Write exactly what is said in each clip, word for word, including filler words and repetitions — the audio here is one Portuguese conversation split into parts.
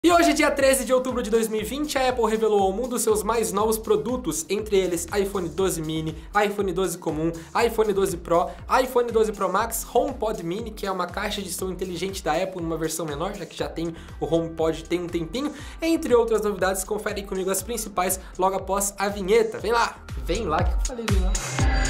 E hoje, dia treze de outubro de dois mil e vinte, a Apple revelou ao mundo seus mais novos produtos, entre eles iPhone doze mini, iPhone doze comum, iPhone doze Pro, iPhone doze Pro Max, HomePod mini, que é uma caixa de som inteligente da Apple numa versão menor, já que já tem o HomePod tem um tempinho, entre outras novidades. Confere comigo as principais logo após a vinheta. Vem lá! Vem lá que eu falei, vem lá.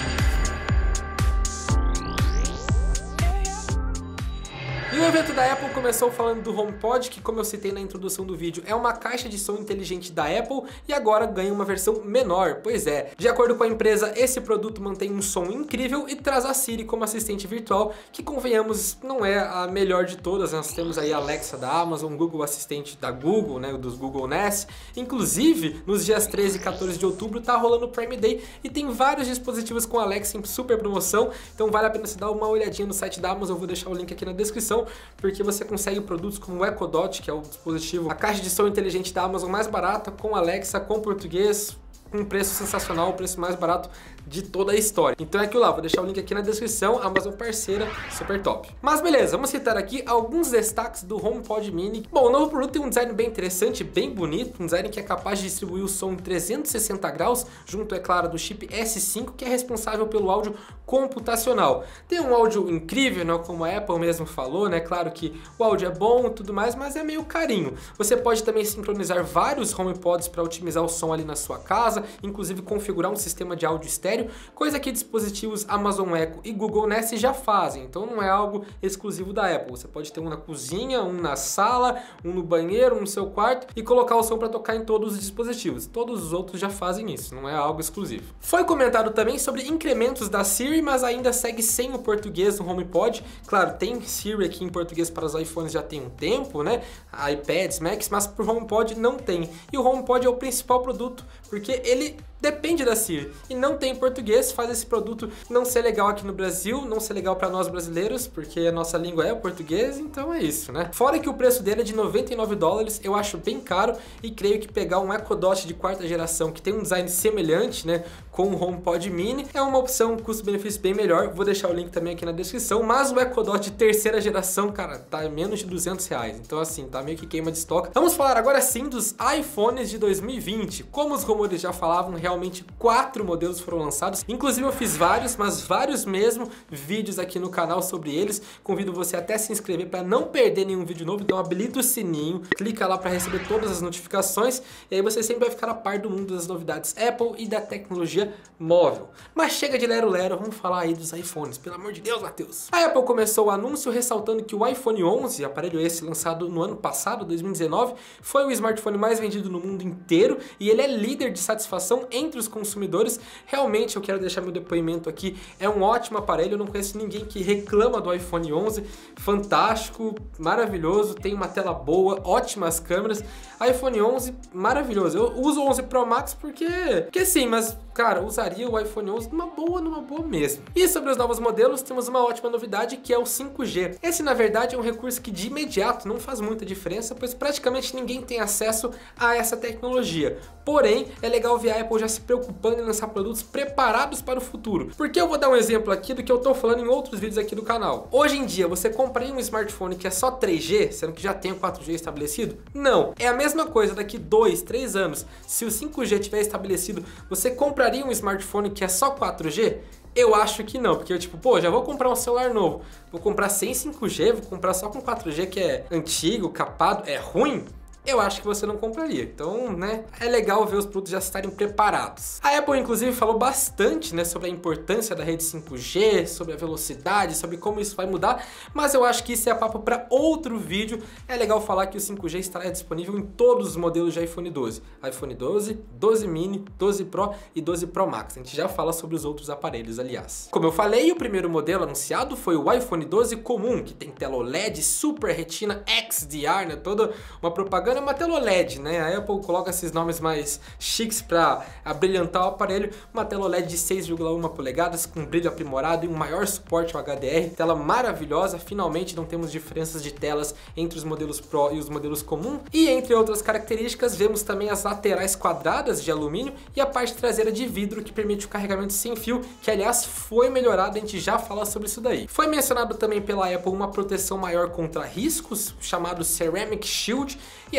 E o evento da Apple começou falando do HomePod, que, como eu citei na introdução do vídeo, é uma caixa de som inteligente da Apple e agora ganha uma versão menor. Pois é, de acordo com a empresa, esse produto mantém um som incrível e traz a Siri como assistente virtual, que, convenhamos, não é a melhor de todas. Nós temos aí a Alexa da Amazon, Google Assistente da Google, né, dos Google Nest. Inclusive, nos dias treze e quatorze de outubro tá rolando o Prime Day e tem vários dispositivos com Alexa em super promoção, então vale a pena você dar uma olhadinha no site da Amazon. Eu vou deixar o link aqui na descrição, porque você consegue produtos como o Echo Dot, que é o dispositivo, a caixa de som inteligente da Amazon mais barata, com Alexa, com português, com um preço sensacional, o preço mais barato de toda a história. Então é aquilo lá, vou deixar o link aqui na descrição, Amazon parceira, super top. Mas beleza, vamos citar aqui alguns destaques do HomePod mini. Bom, o novo produto tem um design bem interessante, bem bonito, um design que é capaz de distribuir o som em trezentos e sessenta graus, junto, é claro, do chip S cinco, que é responsável pelo áudio computacional. Tem um áudio incrível, né, como a Apple mesmo falou, né, claro que o áudio é bom e tudo mais, mas é meio carinho. Você pode também sincronizar vários HomePods para otimizar o som ali na sua casa, inclusive configurar um sistema de áudio estéreo, coisa que dispositivos Amazon Echo e Google Nest já fazem, então não é algo exclusivo da Apple. Você pode ter um na cozinha, um na sala, um no banheiro, um no seu quarto e colocar o som para tocar em todos os dispositivos. Todos os outros já fazem isso, não é algo exclusivo. Foi comentado também sobre incrementos da Siri, mas ainda segue sem o português no HomePod. Claro, tem Siri aqui em português para os iPhones já tem um tempo, né? iPads, Macs, mas para o HomePod não tem. E o HomePod é o principal produto, porque ele depende da Siri e não tem português, faz esse produto não ser legal aqui no Brasil, não ser legal para nós brasileiros, porque a nossa língua é o português, então é isso, né? Fora que o preço dele é de noventa e nove dólares, eu acho bem caro e creio que pegar um Echo Dot de quarta geração que tem um design semelhante, né, com o HomePod mini, é uma opção custo-benefício bem melhor. Vou deixar o link também aqui na descrição, mas o Echo Dot de terceira geração, cara, tá menos de duzentos reais, então assim, tá meio que queima de estoque. Vamos falar agora sim dos iPhones de dois mil e vinte. Como os rumores já falavam, realmente quatro modelos foram lançados, inclusive eu fiz vários, mas vários mesmo, vídeos aqui no canal sobre eles. Convido você até a se inscrever para não perder nenhum vídeo novo, então habilita o sininho, clica lá para receber todas as notificações e aí você sempre vai ficar a par do mundo das novidades Apple e da tecnologia móvel. Mas chega de lero-lero, vamos falar aí dos iPhones, pelo amor de Deus, Matheus. A Apple começou o anúncio ressaltando que o iPhone onze, aparelho esse lançado no ano passado, dois mil e dezenove, foi o smartphone mais vendido no mundo inteiro e ele é líder de satisfação entre os consumidores. Realmente eu quero deixar meu depoimento aqui, é um ótimo aparelho, eu não conheço ninguém que reclama do iPhone onze, fantástico, maravilhoso, tem uma tela boa, ótimas câmeras, iPhone onze maravilhoso. Eu uso o onze Pro Max porque, porque sim, mas cara, usaria o iPhone onze numa boa, numa boa mesmo. E sobre os novos modelos, temos uma ótima novidade que é o cinco G. Esse na verdade é um recurso que de imediato não faz muita diferença, pois praticamente ninguém tem acesso a essa tecnologia. Porém, é legal ver a Apple já se preocupando em lançar produtos preparados para o futuro. Porque eu vou dar um exemplo aqui do que eu tô falando em outros vídeos aqui do canal. Hoje em dia, você compraria um smartphone que é só três G, sendo que já tem o quatro G estabelecido? Não. É a mesma coisa daqui dois, três anos. Se o cinco G tiver estabelecido, você compraria um smartphone que é só quatro G? Eu acho que não, porque eu tipo, pô, já vou comprar um celular novo, vou comprar sem cinco G, vou comprar só com quatro G que é antigo, capado, é ruim? Eu acho que você não compraria. Então, né, é legal ver os produtos já estarem preparados. A Apple, inclusive, falou bastante, né, sobre a importância da rede cinco G, sobre a velocidade, sobre como isso vai mudar, mas eu acho que isso é papo para outro vídeo. É legal falar que o cinco G estará disponível em todos os modelos de iPhone doze. iPhone doze, doze mini, doze Pro e doze Pro Max. A gente já fala sobre os outros aparelhos, aliás. Como eu falei, o primeiro modelo anunciado foi o iPhone doze comum, que tem tela O L E D, Super Retina X D R, né, toda uma propaganda. É uma tela O L E D, né? A Apple coloca esses nomes mais chiques para abrilhantar o aparelho. Uma tela O L E D de seis vírgula um polegadas com brilho aprimorado e um maior suporte ao H D R. Tela maravilhosa, finalmente não temos diferenças de telas entre os modelos Pro e os modelos comum. E entre outras características, vemos também as laterais quadradas de alumínio e a parte traseira de vidro que permite o carregamento sem fio, que aliás foi melhorado, a gente já fala sobre isso daí. Foi mencionado também pela Apple uma proteção maior contra riscos, chamado Ceramic Shield, e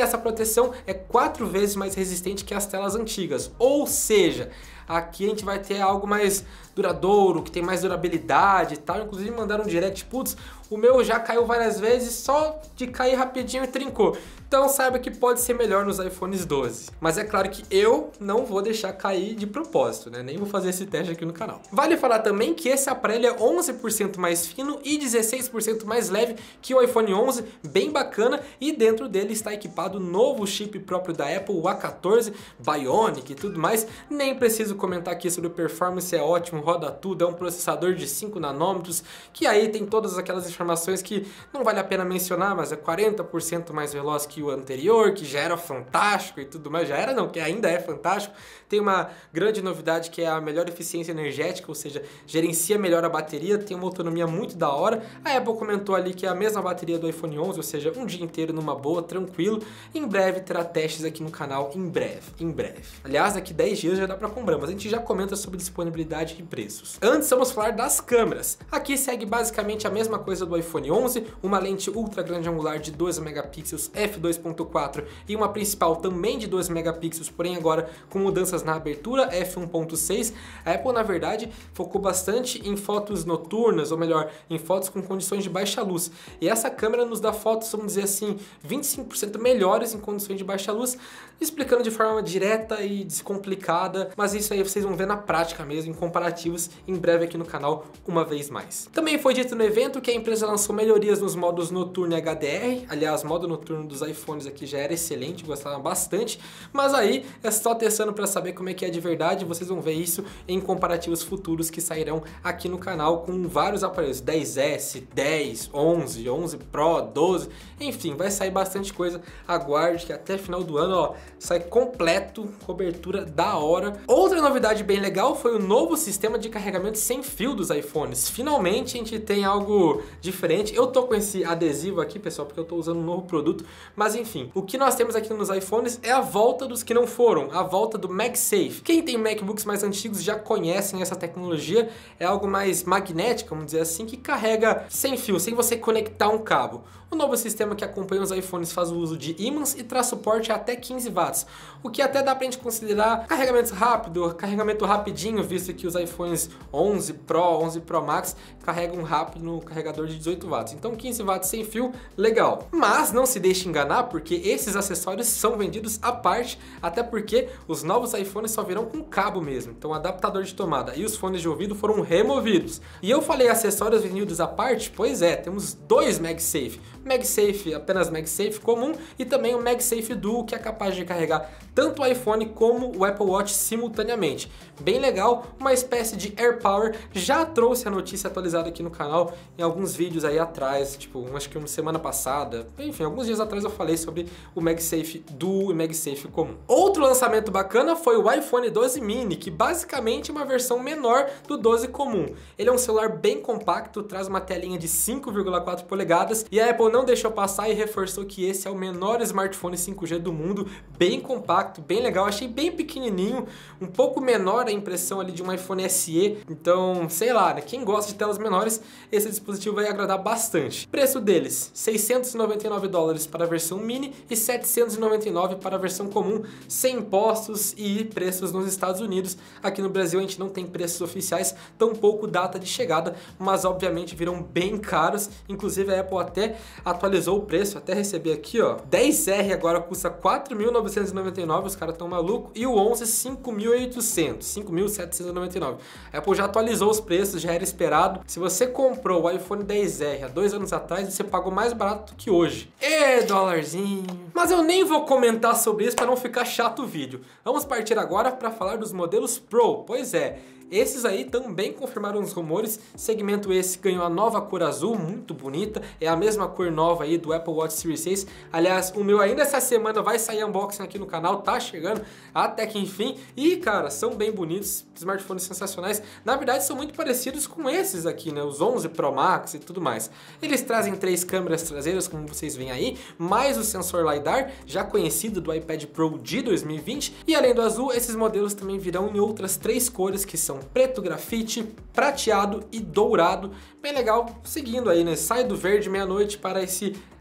essa proteção é quatro vezes mais resistente que as telas antigas, ou seja, aqui a gente vai ter algo mais duradouro, que tem mais durabilidade e tal. Inclusive mandaram um direct, putz, o meu já caiu várias vezes, só de cair rapidinho e trincou. Então saiba que pode ser melhor nos iPhones doze. Mas é claro que eu não vou deixar cair de propósito, né? Nem vou fazer esse teste aqui no canal. Vale falar também que esse aparelho é onze por cento mais fino e dezesseis por cento mais leve que o iPhone onze, bem bacana, e dentro dele está equipado o novo chip próprio da Apple, o A quatorze, Bionic e tudo mais. Nem preciso comentar aqui sobre o performance, é ótimo, roda tudo, é um processador de cinco nanômetros, que aí tem todas aquelas informações que não vale a pena mencionar, mas é quarenta por cento mais veloz que o anterior, que já era fantástico e tudo mais, já era não, que ainda é fantástico. Tem uma grande novidade que é a melhor eficiência energética, ou seja, gerencia melhor a bateria, tem uma autonomia muito da hora. A Apple comentou ali que é a mesma bateria do iPhone onze, ou seja, um dia inteiro numa boa, tranquilo. Em breve terá testes aqui no canal, em breve, em breve. Aliás, daqui dez dias já dá pra comprar, mas a gente já comenta sobre disponibilidade e preços. Antes vamos falar das câmeras. Aqui segue basicamente a mesma coisa do iPhone onze, uma lente ultra grande angular de doze megapixels f dois ponto quatro e uma principal também de doze megapixels, porém agora com mudanças na abertura f um ponto seis. A Apple, na verdade, focou bastante em fotos noturnas, ou melhor, em fotos com condições de baixa luz. E essa câmera nos dá fotos, vamos dizer assim, vinte e cinco por cento melhores em condições de baixa luz, explicando de forma direta e descomplicada, mas isso aí vocês vão ver na prática mesmo, em comparativos, em breve aqui no canal, uma vez mais. Também foi dito no evento que a empresa lançou melhorias nos modos noturno e H D R, aliás, o modo noturno dos iPhones aqui já era excelente, gostava bastante, mas aí é só testando para saber como é que é de verdade, vocês vão ver isso em comparativos futuros que sairão aqui no canal com vários aparelhos, dez S, dez, onze, onze Pro, doze, enfim, vai sair bastante coisa, aguarde que até final do ano, ó, sai completo, cobertura da hora. Outra novidade bem legal foi o novo sistema de carregamento sem fio dos iPhones. Finalmente a gente tem algo diferente. Eu tô com esse adesivo aqui, pessoal, porque eu tô usando um novo produto, mas enfim, o que nós temos aqui nos iPhones é a volta dos que não foram, a volta do MagSafe. Quem tem MacBooks mais antigos já conhecem essa tecnologia, é algo mais magnético, vamos dizer assim, que carrega sem fio, sem você conectar um cabo. O novo sistema que acompanha os iPhones faz o uso de ímãs e traz suporte a até quinze watts, o que até dá pra gente considerar carregamento rápido, carregamento rapidinho, visto que os iPhones onze Pro, onze Pro Max carregam rápido no carregador de dezoito watts. Então quinze watts sem fio, legal. Mas não se deixe enganar, porque esses acessórios são vendidos à parte, até porque os novos iPhones só virão com cabo mesmo. Então o adaptador de tomada e os fones de ouvido foram removidos. E eu falei acessórios vendidos à parte? Pois é, temos dois MagSafe. MagSafe, apenas MagSafe comum, e também o MagSafe Duo, que é capaz de carregar tanto o iPhone como o Apple Watch simultaneamente. Bem legal, uma espécie de AirPower. Já trouxe a notícia atualizada aqui no canal em alguns vídeos aí atrás, tipo, acho que uma semana passada, enfim, alguns dias atrás eu falei sobre o MagSafe Duo e MagSafe comum. Outro lançamento bacana foi o iPhone doze mini, que basicamente é uma versão menor do doze comum. Ele é um celular bem compacto, traz uma telinha de cinco vírgula quatro polegadas, e a Apple não deixou passar e reforçou que esse é o menor smartphone cinco G do mundo, bem compacto, bem legal, achei bem pequenininho, um pouco menor a impressão ali de um iPhone S E, então, sei lá, né? Quem gosta de telas menores, esse dispositivo vai agradar bastante. Preço deles, seiscentos e noventa e nove dólares para a versão mini e setecentos e noventa e nove para a versão comum, sem impostos e preços nos Estados Unidos. Aqui no Brasil a gente não tem preços oficiais, tampouco data de chegada, mas obviamente viram bem caros, inclusive a Apple até atualizou o preço, até recebi aqui, ó, dez R agora custa quatro mil novecentos e noventa e nove, os caras tão malucos, e o onze cinco mil e oitocentos, cinco mil setecentos e noventa e nove. A Apple já atualizou os preços, já era esperado. Se você comprou o iPhone dez R há dois anos atrás, você pagou mais barato que hoje. É, dólarzinho. Mas eu nem vou comentar sobre isso para não ficar chato o vídeo. Vamos partir agora para falar dos modelos Pro. Pois é, esses aí também confirmaram os rumores, segmento esse ganhou a nova cor azul, muito bonita, é a mesma cor nova aí do Apple Watch Series seis, aliás, o meu ainda essa semana vai sair unboxing aqui no canal, tá chegando até que enfim, e cara, são bem bonitos, smartphones sensacionais, na verdade são muito parecidos com esses aqui, né, os onze Pro Max e tudo mais. Eles trazem três câmeras traseiras, como vocês veem aí, mais o sensor LiDAR, já conhecido do iPad Pro de dois mil e vinte, e além do azul, esses modelos também virão em outras três cores, que são preto grafite, prateado e dourado. Bem legal, seguindo aí, né? Sai do verde meia-noite para esse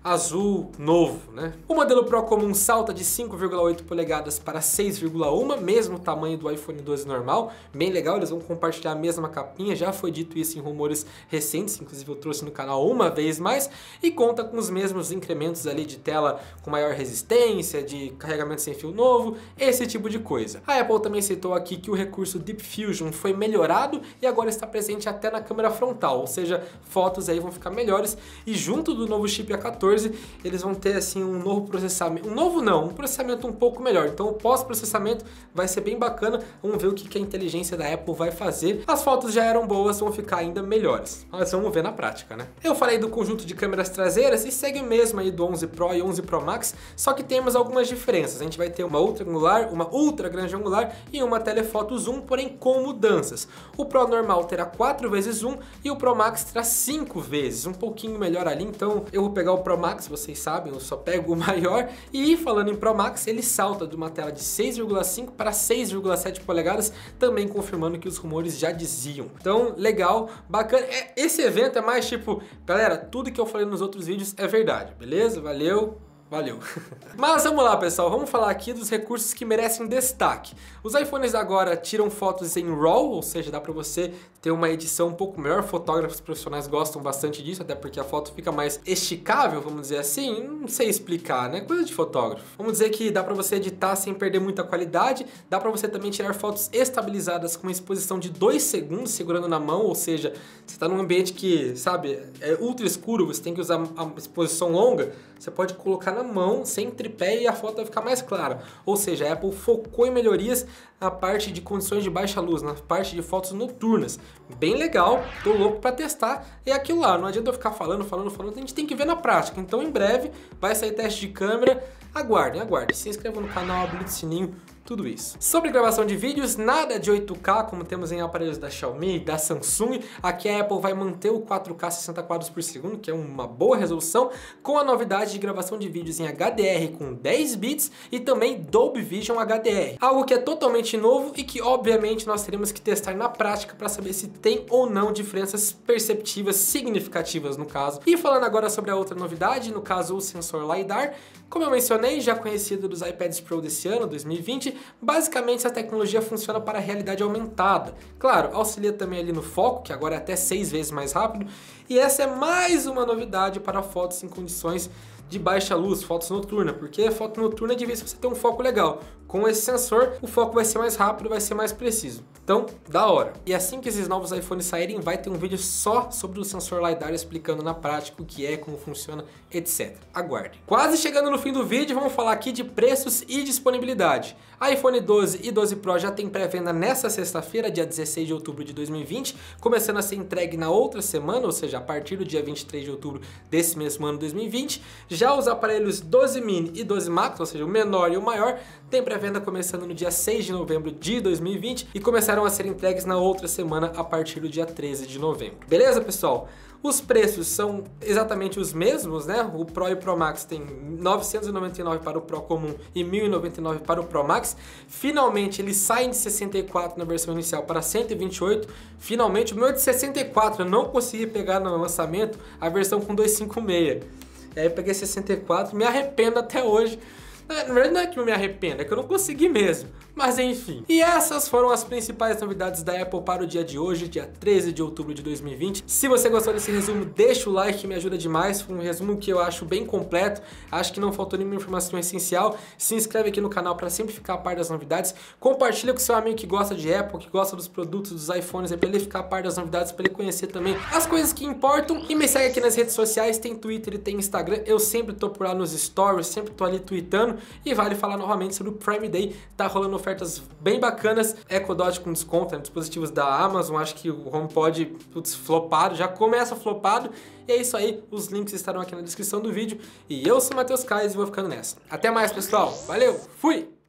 azul novo, né? O modelo Pro comum salta de cinco vírgula oito polegadas para seis vírgula um, mesmo tamanho do iPhone doze normal. Bem legal, eles vão compartilhar a mesma capinha, já foi dito isso em rumores recentes, inclusive eu trouxe no canal uma vez mais, e conta com os mesmos incrementos ali de tela com maior resistência, de carregamento sem fio novo, esse tipo de coisa. A Apple também citou aqui que o recurso Deep Fusion foi melhorado e agora está presente até na câmera frontal, ou seja, fotos aí vão ficar melhores, e junto do novo chip A quatorze eles vão ter assim um novo processamento, um novo não, um processamento um pouco melhor, então o pós-processamento vai ser bem bacana, vamos ver o que que a inteligência da Apple vai fazer. As fotos já eram boas, vão ficar ainda melhores, mas vamos ver na prática, né? Eu falei do conjunto de câmeras traseiras e segue mesmo aí do onze Pro e onze Pro Max, só que temos algumas diferenças. A gente vai ter uma ultra angular, uma ultra grande angular e uma telefoto zoom, porém com mudanças. O Pro normal terá quatro vezes zoom e o Pro Max terá cinco vezes, um pouquinho melhor ali, então eu vou pegar o Pro Max, vocês sabem, eu só pego o maior, e falando em Pro Max, ele salta de uma tela de seis vírgula cinco para seis vírgula sete polegadas, também confirmando que os rumores já diziam. Então, legal, bacana. Esse evento é mais tipo, galera, tudo que eu falei nos outros vídeos é verdade, beleza? Valeu! Valeu! Mas vamos lá, pessoal, vamos falar aqui dos recursos que merecem destaque. Os iPhones agora tiram fotos em RAW, ou seja, dá pra você ter uma edição um pouco melhor. Fotógrafos profissionais gostam bastante disso, até porque a foto fica mais esticável, vamos dizer assim. Não sei explicar, né? Coisa de fotógrafo. Vamos dizer que dá pra você editar sem perder muita qualidade, dá pra você também tirar fotos estabilizadas com uma exposição de dois segundos segurando na mão, ou seja, você tá num ambiente que, sabe, é ultra escuro, você tem que usar a exposição longa, você pode colocar na mão, sem tripé, e a foto vai ficar mais clara. Ou seja, a Apple focou em melhorias na parte de condições de baixa luz, na parte de fotos noturnas. Bem legal, tô louco para testar. E aquilo lá, não adianta eu ficar falando, falando, falando, a gente tem que ver na prática. Então em breve vai sair teste de câmera. Aguardem, aguardem. Se inscrevam no canal, habilite o sininho, tudo isso. Sobre gravação de vídeos, nada de oito K, como temos em aparelhos da Xiaomi, da Samsung. Aqui a Apple vai manter o quatro K sessenta quadros por segundo, que é uma boa resolução, com a novidade de gravação de vídeos em H D R com dez bits e também Dolby Vision H D R. Algo que é totalmente novo e que, obviamente, nós teremos que testar na prática para saber se tem ou não diferenças perceptivas significativas no caso. E falando agora sobre a outra novidade, no caso o sensor LiDAR, como eu mencionei, já conhecido dos iPads Pro desse ano, dois mil e vinte, basicamente essa tecnologia funciona para a realidade aumentada. Claro, auxilia também ali no foco, que agora é até seis vezes mais rápido, e essa é mais uma novidade para fotos em condições de baixa luz, fotos noturnas, porque a foto noturna é difícil você ter um foco legal. Com esse sensor, o foco vai ser mais rápido, vai ser mais preciso. Então, da hora. E assim que esses novos iPhones saírem, vai ter um vídeo só sobre o sensor LiDAR explicando na prática o que é, como funciona, etcétera. Aguarde. Quase chegando no fim do vídeo, vamos falar aqui de preços e disponibilidade. iPhone doze e doze Pro já tem pré-venda nesta sexta-feira, dia dezesseis de outubro de dois mil e vinte, começando a ser entregue na outra semana, ou seja, a partir do dia vinte e três de outubro desse mesmo ano dois mil e vinte. Já os aparelhos doze mini e doze Max, ou seja, o menor e o maior, tem pré-venda começando no dia seis de novembro de dois mil e vinte e começaram a ser entregues na outra semana a partir do dia treze de novembro. Beleza, pessoal? Os preços são exatamente os mesmos, né? O Pro e o Pro Max tem novecentos e noventa e nove para o Pro comum e mil e noventa e nove para o Pro Max. Finalmente eles saem de sessenta e quatro na versão inicial para cento e vinte e oito. Finalmente, o meu é de sessenta e quatro, eu não consegui pegar no lançamento a versão com duzentos e cinquenta e seis. E aí eu peguei sessenta e quatro, me arrependo até hoje. Na verdade não é que eu me arrependo, é que eu não consegui mesmo. Mas enfim. E essas foram as principais novidades da Apple para o dia de hoje, dia treze de outubro de dois mil e vinte. Se você gostou desse resumo, deixa o like, me ajuda demais. Foi um resumo que eu acho bem completo. Acho que não faltou nenhuma informação essencial. Se inscreve aqui no canal para sempre ficar a par das novidades. Compartilha com seu amigo que gosta de Apple, que gosta dos produtos, dos iPhones, para ele ficar a par das novidades, para ele conhecer também as coisas que importam. E me segue aqui nas redes sociais, tem Twitter e tem Instagram. Eu sempre tô por lá nos stories, sempre tô ali tweetando. E vale falar novamente sobre o Prime Day. Tá rolando ofertas bem bacanas, Echo Dot com desconto, né, dispositivos da Amazon. Acho que o HomePod, putz, flopado, já começa flopado. E é isso aí, os links estarão aqui na descrição do vídeo. E eu sou o Matheus Kais e vou ficando nessa. Até mais, pessoal. Valeu, fui!